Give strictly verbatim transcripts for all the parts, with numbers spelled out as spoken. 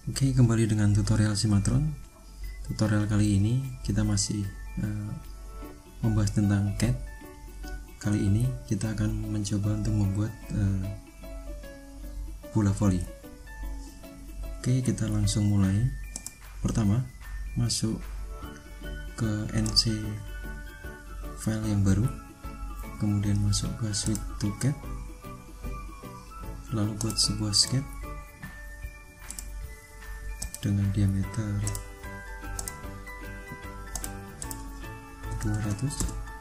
Oke, kembali dengan tutorial Simatron. Tutorial kali ini kita masih uh, membahas tentang C A D. Kali ini kita akan mencoba untuk membuat uh, bola voli. Oke, kita langsung mulai. Pertama, masuk ke N C file yang baru, kemudian masuk ke Switch to C A D, lalu buat sebuah sketch dengan diameter dua ratus,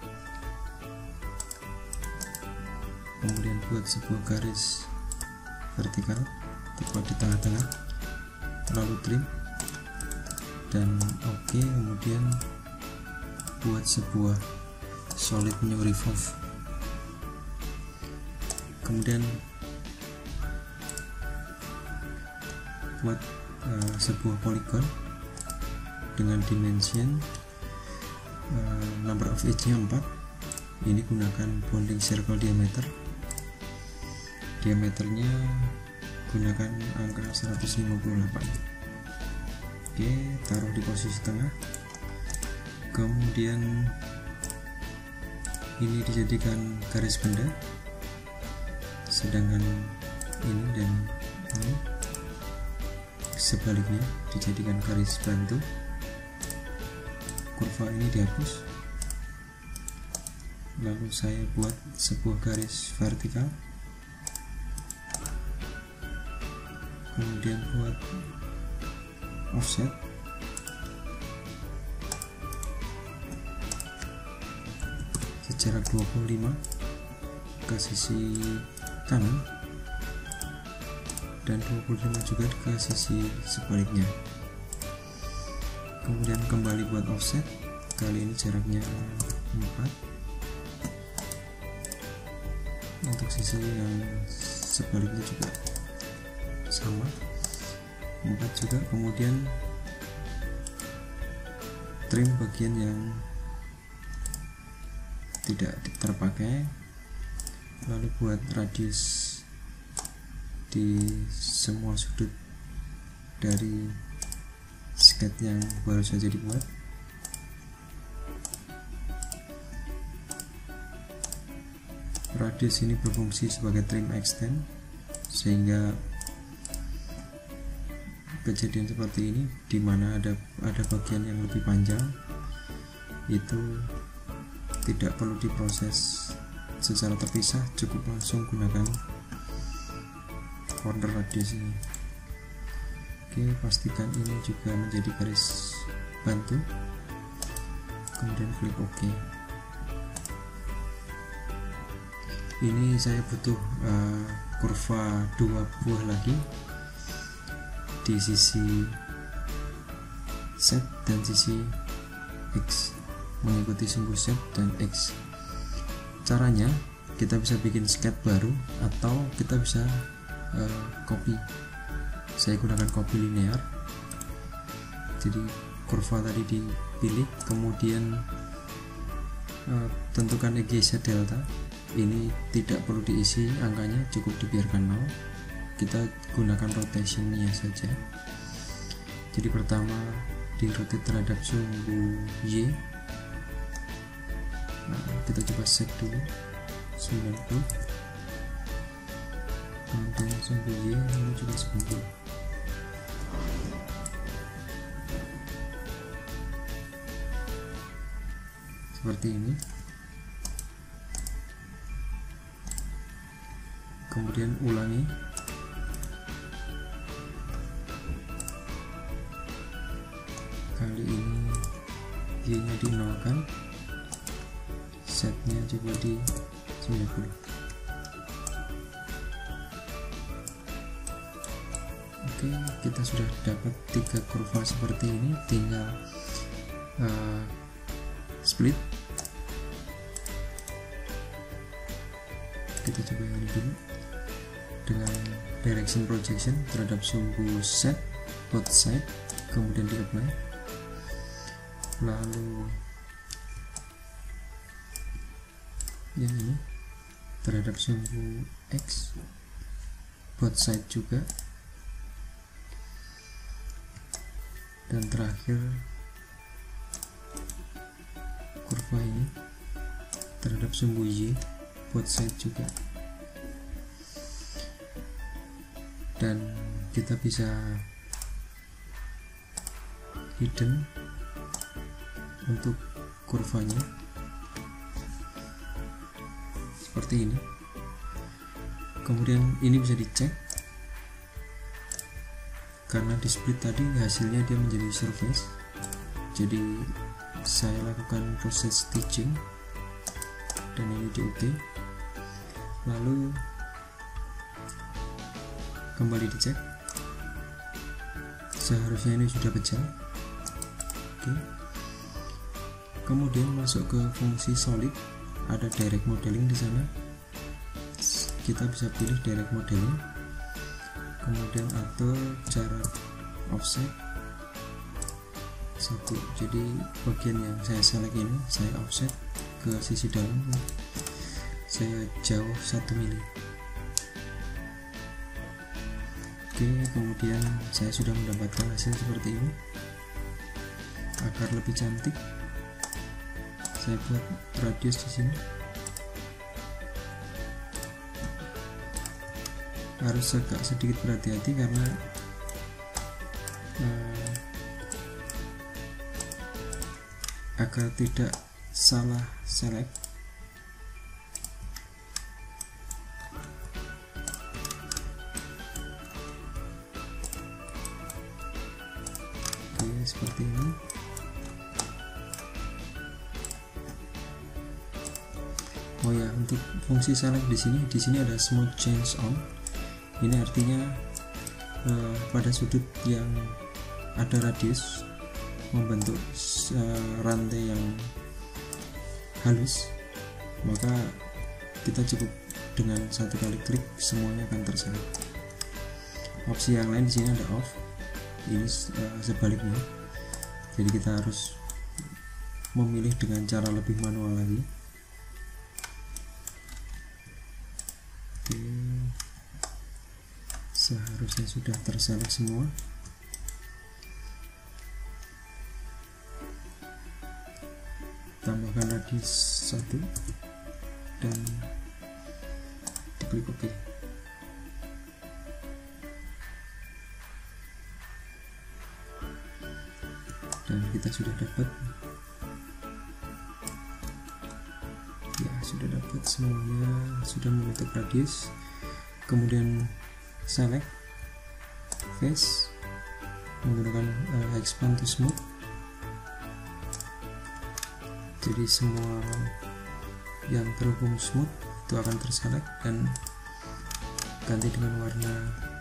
kemudian buat sebuah garis vertikal tepat di tengah-tengah, lalu trim dan oke. Kemudian buat sebuah solid new revolve, kemudian buat uh, sebuah polygon dengan dimension uh, number of edge nya empat. Ini gunakan bonding circle diameter, diameternya gunakan angka seratus lima puluh delapan. Oke, taruh di posisi tengah, kemudian ini dijadikan garis benda, sedangkan ini dan ini sebaliknya dijadikan garis bantu. Kurva ini dihapus, lalu saya buat sebuah garis vertikal, kemudian buat offset, sejarak dua puluh lima ke sisi kanan dan dua puluh lima juga ke sisi sebaliknya. Kemudian kembali buat offset, kali ini jaraknya empat untuk sisi yang sebaliknya juga sama empat juga. Kemudian trim bagian yang tidak terpakai, lalu buat radius di semua sudut dari sketch yang baru saja dibuat. Radius ini berfungsi sebagai trim extend, sehingga kejadian seperti ini di mana ada ada bagian yang lebih panjang itu tidak perlu diproses secara terpisah, cukup langsung gunakan corner radius ini. Oke, pastikan ini juga menjadi garis bantu, kemudian klik OK. Ini saya butuh uh, kurva dua buah lagi di sisi Z dan sisi X, mengikuti sumbu Z dan X. Caranya kita bisa bikin sketch baru atau kita bisa uh, copy. Saya gunakan copy linear, jadi kurva tadi dipilih, kemudian uh, tentukan E G Z delta. Ini tidak perlu diisi angkanya, cukup dibiarkan nol. Kita gunakan rotationnya saja. Jadi pertama di rotate terhadap sumbu Y. Nah, kita coba set dulu sembilan puluh, kemudian sumbu Y ini juga sembilan puluh. Seperti ini. Kemudian ulangi, kali ini Y nya dinolkan, Z nya coba di sembilan puluh. Oke, kita sudah dapat tiga kurva seperti ini, tinggal uh, split. Kita coba ini dulu dengan direction projection terhadap sumbu Z both side, kemudian di apply, lalu yang ini terhadap sumbu X both side juga, dan terakhir kurva ini terhadap sumbu Y buat side juga, dan kita bisa hidden untuk kurvanya seperti ini. Kemudian ini bisa dicek karena di split tadi hasilnya dia menjadi surface, jadi saya lakukan proses stitching dan ini di OK, lalu kembali dicek, seharusnya ini sudah pecah. Oke, kemudian masuk ke fungsi solid, ada direct modeling di sana, kita bisa pilih direct modeling, kemudian atur jarak offset satu, jadi bagian yang saya select ini saya offset ke sisi dalam, saya jauh satu mili. Oke, kemudian saya sudah mendapatkan hasil seperti ini. Agar lebih cantik, saya buat radius di sini. Harus agak sedikit berhati-hati karena uh, agar tidak salah select. Oke, seperti ini. Oh ya, untuk fungsi select di sini, di sini ada smooth change on. Ini artinya uh, pada sudut yang ada radius membentuk uh, rantai yang halus, maka kita cukup dengan satu kali klik semuanya akan terselect. Opsi yang lain di sini ada off, ini uh, sebaliknya. Jadi kita harus memilih dengan cara lebih manual lagi. Oke, seharusnya sudah terselect semua. Tambahkan radius satu dan diklik OK. Dan kita sudah dapat, ya sudah dapat semuanya, sudah membentuk radius. Kemudian select face menggunakan uh, expand to smooth, jadi semua yang terhubung smooth itu akan terselect dan ganti dengan warna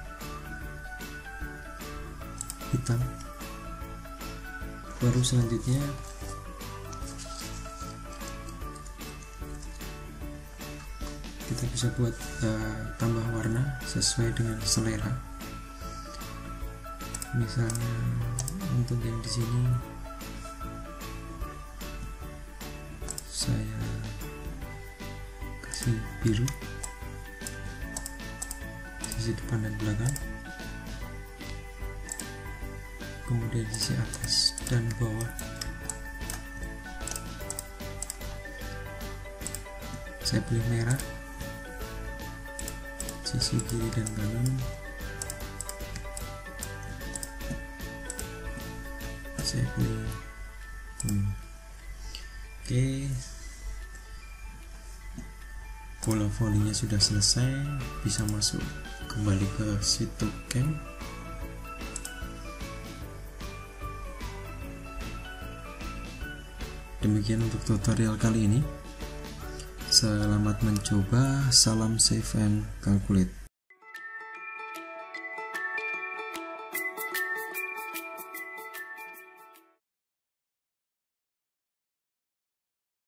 hitam. Baru selanjutnya kita bisa buat uh, tambah warna sesuai dengan selera. Misalnya untuk yang di sini saya kasih biru sisi depan dan belakang, kemudian sisi atas dan bawah saya pilih merah, sisi kiri dan kanan saya pilih kuning. Oke, bola volinya sudah selesai, bisa masuk kembali ke situ camp. Demikian untuk tutorial kali ini. Selamat mencoba, salam save and calculate.